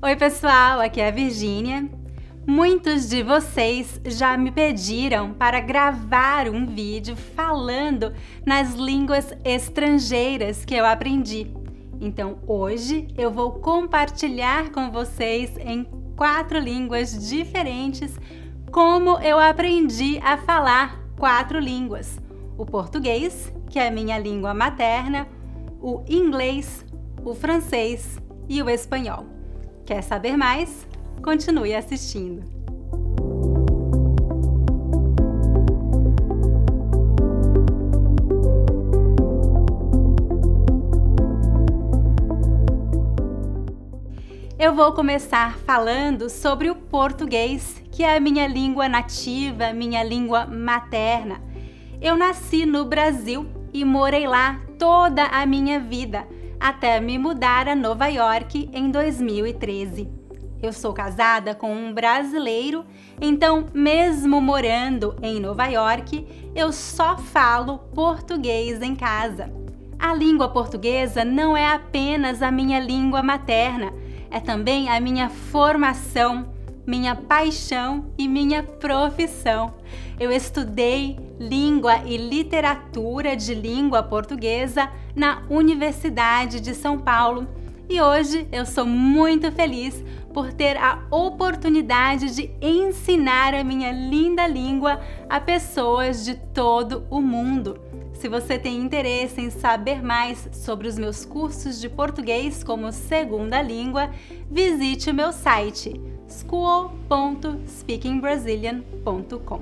Oi pessoal, aqui é a Virgínia. Muitos de vocês já me pediram para gravar um vídeo falando nas línguas estrangeiras que eu aprendi. Então hoje eu vou compartilhar com vocês em 4 línguas diferentes como eu aprendi a falar 4 línguas. O português, que é a minha língua materna, o inglês, o francês e o espanhol. Quer saber mais? Continue assistindo. Eu vou começar falando sobre o português, que é a minha língua nativa, minha língua materna. Eu nasci no Brasil e morei lá toda a minha vida, até me mudar a Nova York em 2013. Eu sou casada com um brasileiro, então mesmo morando em Nova York, eu só falo português em casa. A língua portuguesa não é apenas a minha língua materna, é também a minha formação, minha paixão e minha profissão. Eu estudei língua e literatura de língua portuguesa na Universidade de São Paulo e hoje eu sou muito feliz por ter a oportunidade de ensinar a minha linda língua a pessoas de todo o mundo. Se você tem interesse em saber mais sobre os meus cursos de português como segunda língua, visite o meu site school.speakingbrazilian.com.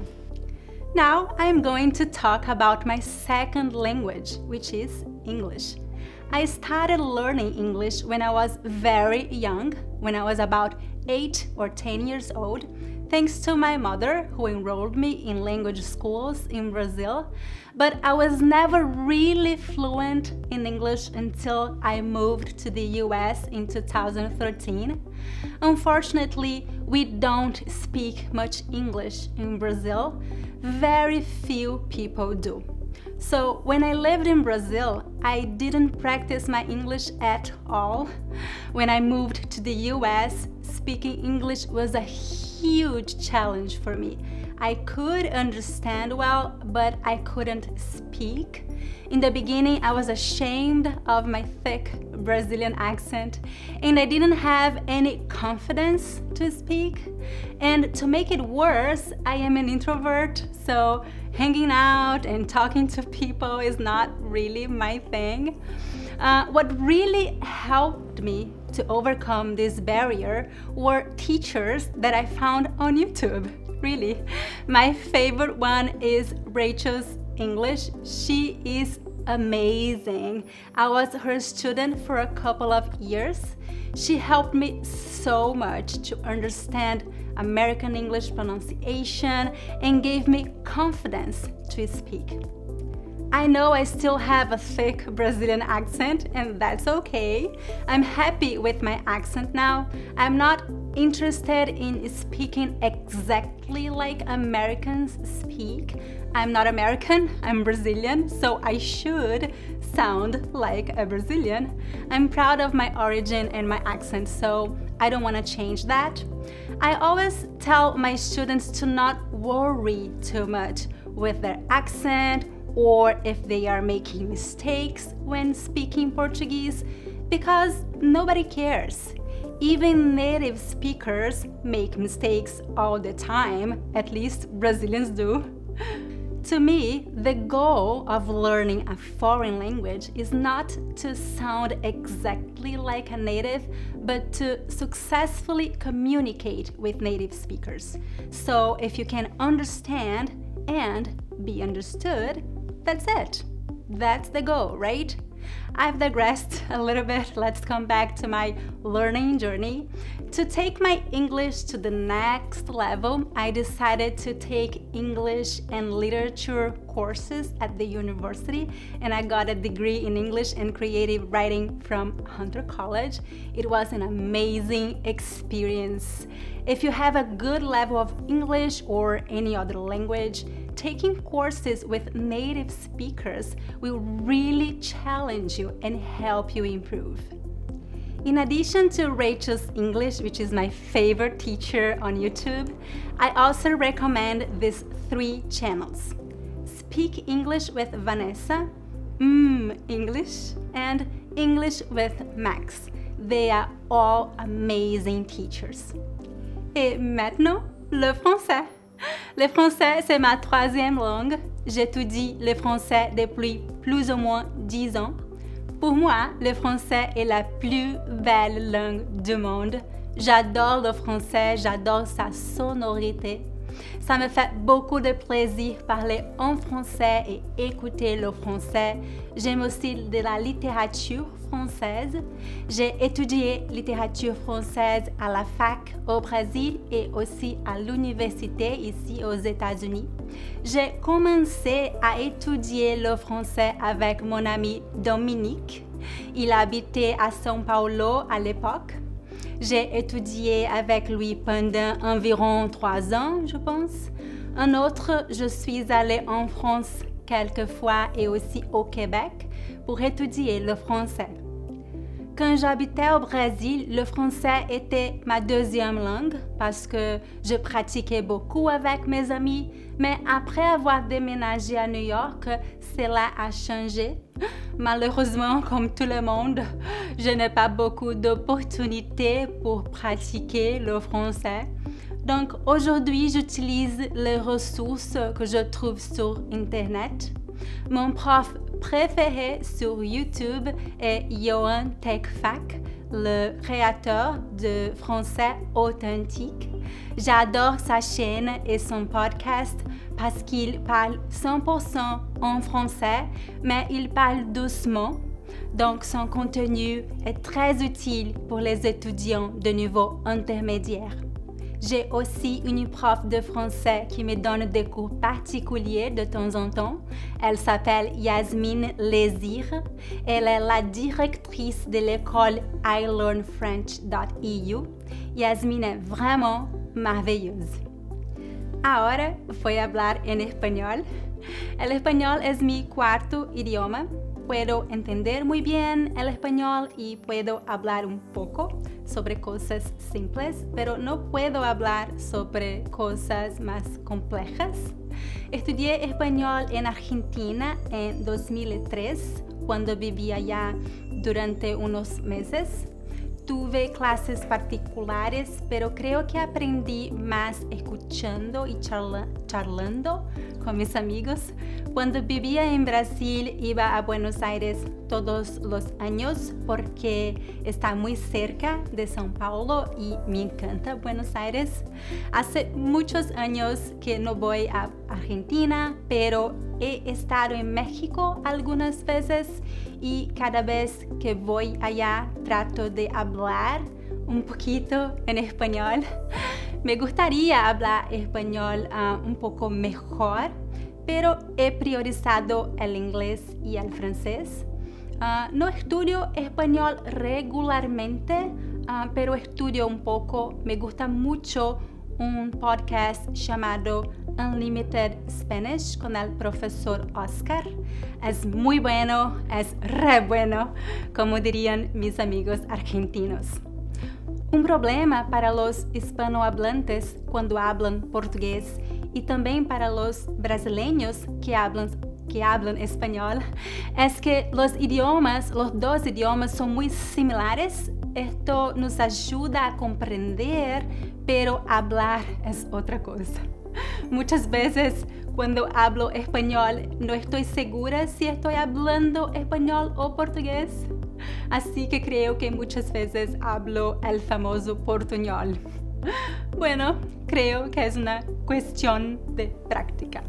Now I'm going to talk about my second language, which is English. I started learning English when I was very young, when I was about 8 or 10 years old, thanks to my mother who enrolled me in language schools in Brazil, but I was never really fluent in English until I moved to the US in 2013. Unfortunately, we don't speak much English in Brazil. Very few people do. So when I lived in Brazil, I didn't practice my English at all. When I moved to the US, speaking English was a huge challenge for me. I could understand well, but I couldn't speak. In the beginning, I was ashamed of my thick Brazilian accent, and I didn't have any confidence to speak. And to make it worse, I am an introvert, so hanging out and talking to people is not really my thing. What really helped me to overcome this barrier were teachers that I found on YouTube. Really. My favorite one is Rachel's English. She is amazing. I was her student for a couple of years. She helped me so much to understand American English pronunciation and gave me confidence to speak. I know I still have a thick Brazilian accent, and that's okay. I'm happy with my accent now. I'm not interested in speaking exactly like Americans speak. I'm not American, I'm Brazilian, so I should sound like a Brazilian. I'm proud of my origin and my accent, so I don't want to change that. I always tell my students to not worry too much with their accent or if they are making mistakes when speaking Portuguese, because nobody cares. Even native speakers make mistakes all the time, at least Brazilians do. To me, the goal of learning a foreign language is not to sound exactly like a native, but to successfully communicate with native speakers. So if you can understand and be understood, that's it. That's the goal, right? I've digressed a little bit. Let's come back to my learning journey. To take my English to the next level, I decided to take English and literature courses at the university, and I got a degree in English and creative writing from Hunter College. It was an amazing experience. If you have a good level of English or any other language, taking courses with native speakers will really challenge you and help you improve. In addition to Rachel's English, which is my favorite teacher on YouTube, I also recommend these 3 channels. Speak English with Vanessa, English, and English with Max. They are all amazing teachers. Et maintenant, le français. Le français, c'est ma 3e langue. J'étudie le français depuis plus ou moins 10 ans. Pour moi, le français est la plus belle langue du monde. J'adore le français, j'adore sa sonorité. Ça me fait beaucoup de plaisir parler en français et écouter le français. J'aime aussi de la littérature française. J'ai étudié littérature française à la fac au Brésil et aussi à l'université ici aux États-Unis. J'ai commencé à étudier le français avec mon ami Dominique. Il habitait à São Paulo à l'époque. J'ai étudié avec lui pendant environ 3 ans, je pense. Un autre, je suis allée en France quelques fois et aussi au Québec pour étudier le français. Quand j'habitais au Brésil, le français était ma 2e langue parce que je pratiquais beaucoup avec mes amis, mais après avoir déménagé à New York, cela a changé. Malheureusement, comme tout le monde, je n'ai pas beaucoup d'opportunités pour pratiquer le français. Donc aujourd'hui, j'utilise les ressources que je trouve sur Internet. Mon prof préféré sur YouTube est Johan TechFac, le créateur de français authentique. J'adore sa chaîne et son podcast parce qu'il parle 100% en français, mais il parle doucement. Donc son contenu est très utile pour les étudiants de niveau intermédiaire. J'ai aussi une prof de français qui me donne des cours particuliers de temps en temps. Elle s'appelle Yasmine Lésir. Elle est la directrice de l'école iLearnFrench.eu. Yasmine est vraiment merveilleuse. Ahora voy a hablar en español. El español es mi 4º idioma. Puedo entender muy bien el español y puedo hablar un poco sobre cosas simples, pero no puedo hablar sobre cosas más complejas. Estudié español en Argentina en 2003, cuando vivía allá durante unos meses. Tuve clases particulares, pero creo que aprendí más escuchando y charlando con mis amigos. Cuando vivía en Brasil, iba a Buenos Aires todos los años porque está muy cerca de São Paulo y me encanta Buenos Aires. Hace muchos años que no voy a Argentina, pero he estado en México algunas veces y cada vez que voy allá trato de hablar un poquito en español. Me gustaría hablar español un poco mejor, pero he priorizado el inglés y el francés. No estudio español regularmente, pero estudio un poco. Me gusta mucho un podcast llamado Unlimited Spanish con el profesor Oscar. Es muy bueno, es re bueno, como dirían mis amigos argentinos. Un problema para los hispanohablantes cuando hablan portugués y también para los brasileños que hablan español es que los dos idiomas son muy similares. Esto nos ayuda a comprender, pero hablar es otra cosa. Muchas veces cuando hablo español no estoy segura si estoy hablando español o portugués. Así que creo que muchas veces hablo el famoso portuñol. Bueno, creo que es una cuestión de prática.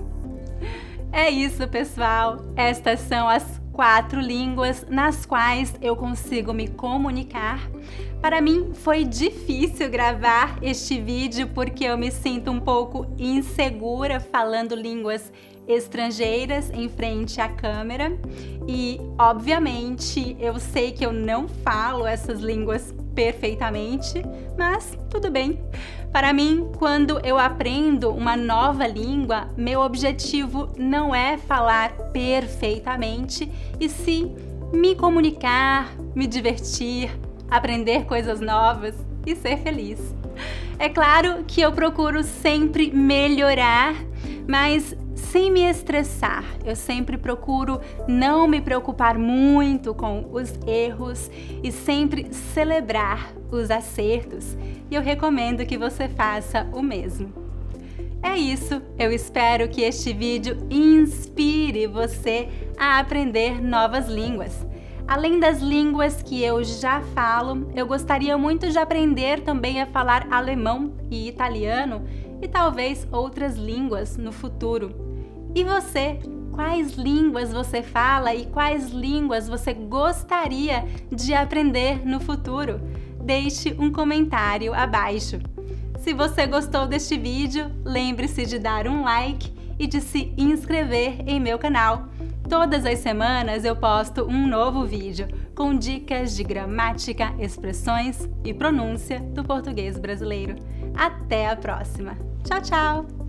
É isso, pessoal. Estas são as 4 línguas nas quais eu consigo me comunicar. Para mim foi difícil gravar este vídeo porque eu me sinto um pouco insegura falando línguas estrangeiras em frente à câmera e, obviamente, eu sei que eu não falo essas línguas perfeitamente, mas tudo bem. Para mim, quando eu aprendo uma nova língua, meu objetivo não é falar perfeitamente, e sim me comunicar, me divertir, aprender coisas novas e ser feliz. É claro que eu procuro sempre melhorar, mas sem me estressar. Eu sempre procuro não me preocupar muito com os erros e sempre celebrar os acertos. E eu recomendo que você faça o mesmo. É isso, eu espero que este vídeo inspire você a aprender novas línguas. Além das línguas que eu já falo, eu gostaria muito de aprender também a falar alemão e italiano e talvez outras línguas no futuro. E você? Quais línguas você fala e quais línguas você gostaria de aprender no futuro? Deixe um comentário abaixo. Se você gostou deste vídeo, lembre-se de dar um like e de se inscrever em meu canal. Todas as semanas eu posto um novo vídeo com dicas de gramática, expressões e pronúncia do português brasileiro. Até a próxima! Tchau, tchau!